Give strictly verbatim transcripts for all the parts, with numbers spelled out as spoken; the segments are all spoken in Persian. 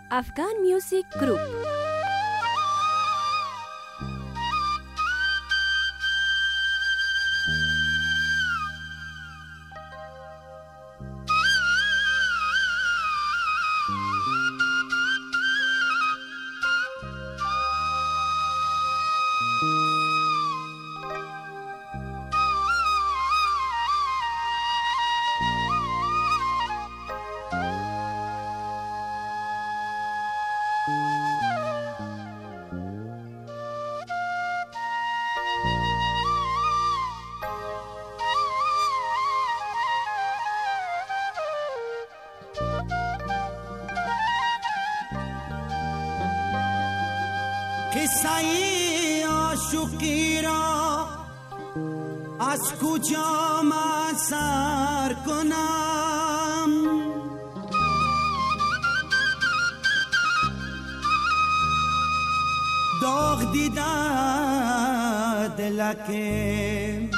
Afghan Music Group. قصه عاشقی را از کجا من سر کنم؟ داغ دیده دلکه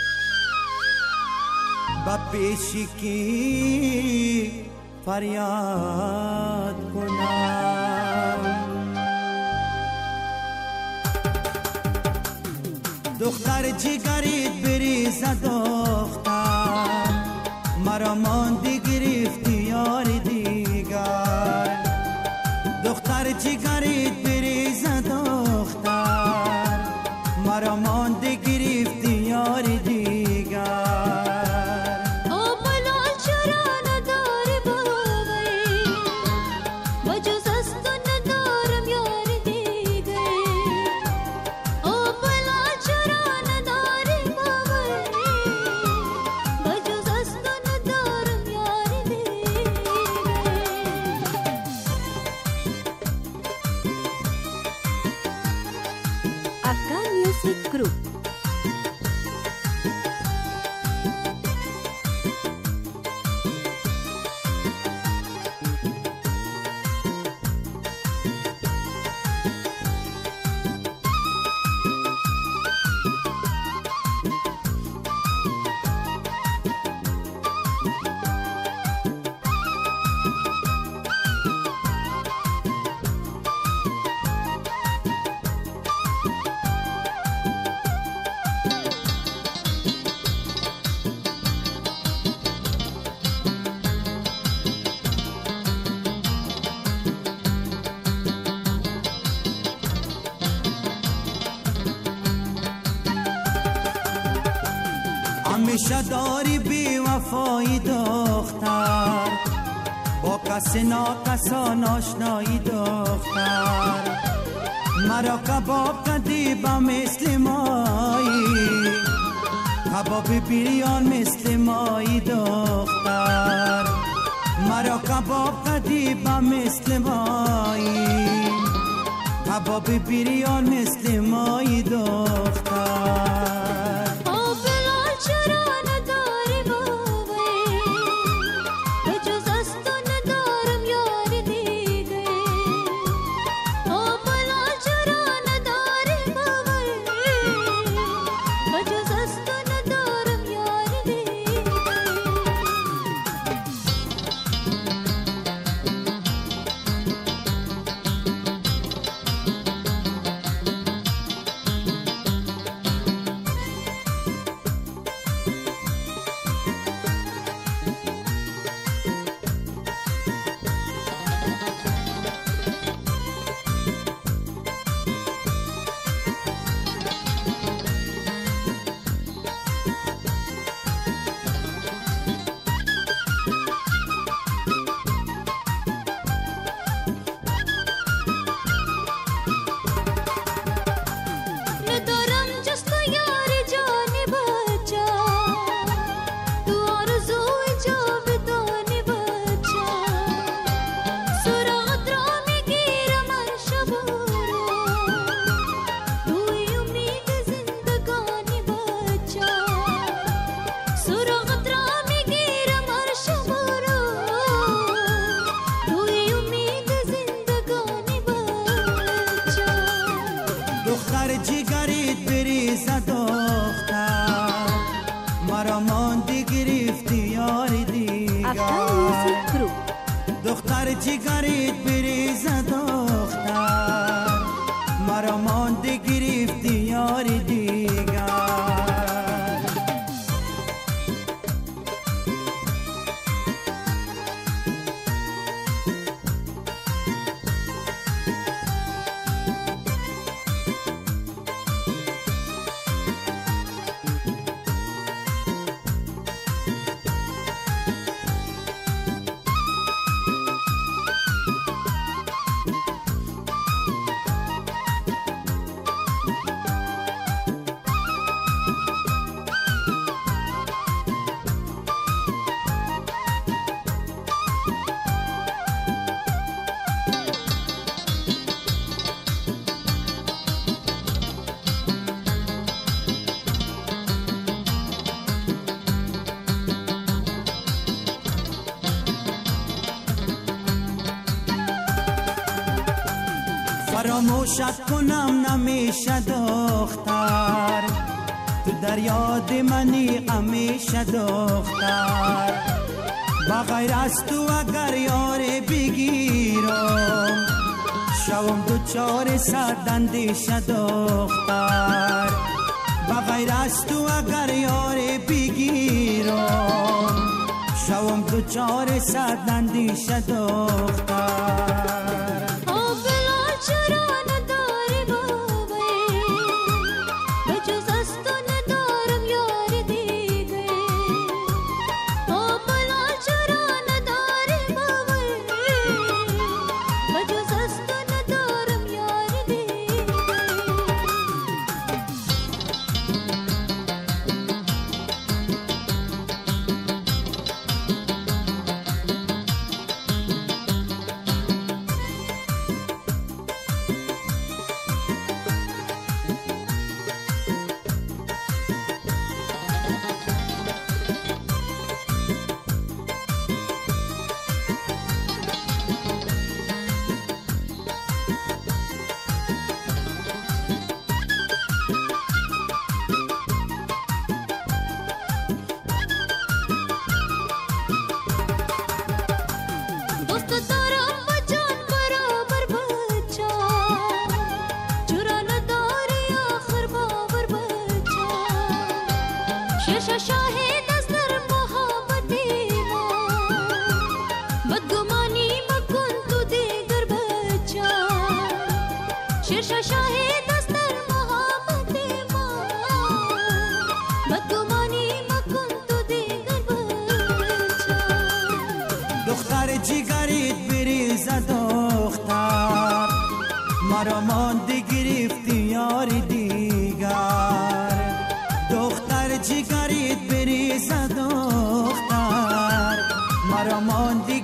با پیشی کی فریاد کنم. دختر جگریت بریز دختر، مرا ماندی گرفتی یار دیگر. دختر جگریت بریز دختر، مرا ماندی گرفتی یار دیگر. Afghan Music Group. همیشه داری بی وفایی دختر، با کس ناکسان آشنایی دختر. مرا کباب کدی با مثل مایی، کباب بریان مثل مایی دختر. مرا کباب کدی با مثل مایی، کباب بریان مثل مایی دختر. دختر جگریت بریز دختر، مرا ماندی گرفتی یار دیگر. Afghan Music Group. دختر جگریت بریز فراموشت کنم نمیشه دختر، تو در یاد منی همیشه دختر. بغیر از تو اگر یار بگیرم شوم دوچار صد اندیشه دختر. بغیر از تو اگر یار بگیرم شوم دوچار صد اندیشه دختر. دختر جگریت بریز دختر، مرا مانده گرفتی یار دیگر. دختر جگریت بریز دختر، مرا مانده